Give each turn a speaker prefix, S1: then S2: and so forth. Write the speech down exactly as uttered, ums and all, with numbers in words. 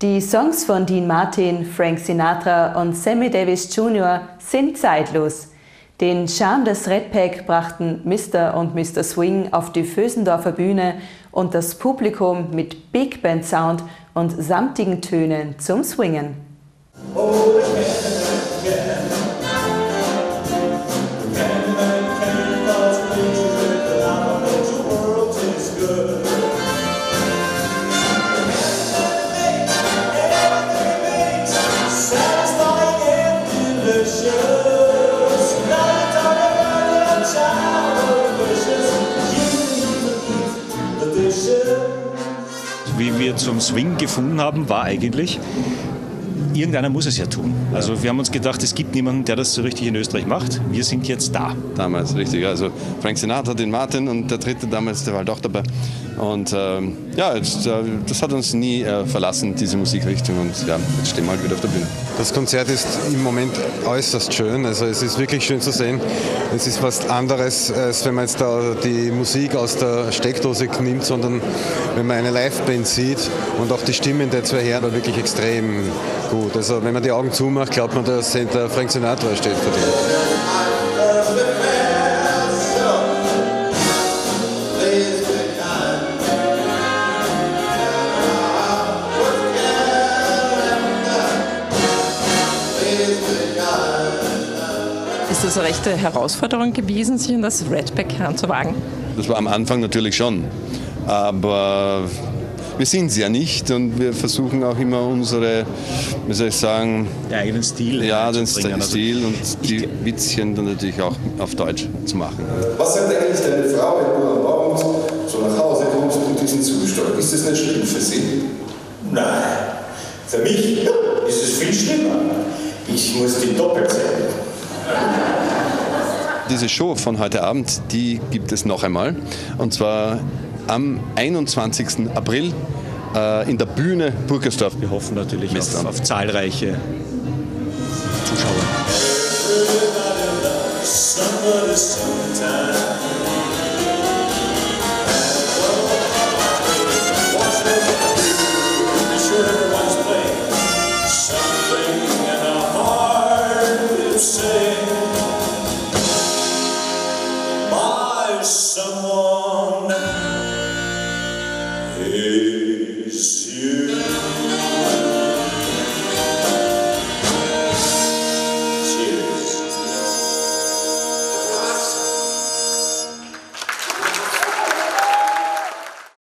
S1: Die Songs von Dean Martin, Frank Sinatra und Sammy Davis Junior sind zeitlos. Den Charme des Red Pack brachten Mister und Mister Swing auf die Vösendorfer Bühne und das Publikum mit Big Band Sound und samtigen Tönen zum Swingen. Oh, yeah, yeah.
S2: Wie wir zum Swing gefunden haben, war eigentlich, irgendeiner muss es ja tun. Also wir haben uns gedacht, es gibt niemanden, der das so richtig in Österreich macht. Wir sind jetzt da.
S3: Damals, richtig. Also Frank Sinatra, den Martin und der dritte damals, der war halt auch dabei. Und ähm, ja, jetzt, äh, das hat uns nie äh, verlassen, diese Musikrichtung. Und ja, jetzt stehen wir halt wieder auf der Bühne.
S4: Das Konzert ist im Moment äußerst schön. Also es ist wirklich schön zu sehen. Es ist was anderes, als wenn man jetzt da die Musik aus der Steckdose nimmt, sondern wenn man eine Liveband sieht und auch die Stimmen der zwei Herren war wirklich extrem gut. Also wenn man die Augen zumacht, glaubt man, dass der Frank Sinatra steht vor dir.
S5: Ist das eine rechte Herausforderung gewesen, sich in das Red Pack heranzuwagen?
S3: Das war am Anfang natürlich schon, aber wir sind es ja nicht und wir versuchen auch immer unsere, wie soll ich sagen,
S2: den eigenen Stil.
S3: Ja, den Stil also und die Witzchen dann natürlich auch auf Deutsch zu machen.
S6: Was sagt eigentlich deine Frau, wenn du am Abend so nach Hause kommst und diesen Zustand? Ist das nicht schlimm für sie?
S7: Nein, für mich ist es viel schlimmer. Ich muss die doppelt sehen.
S3: Diese Show von heute Abend, die gibt es noch einmal. Und zwar am einundzwanzigsten April äh, in der Bühne Burgersdorf.
S2: Wir hoffen natürlich auf, auf zahlreiche Zuschauer.
S7: Someone is you.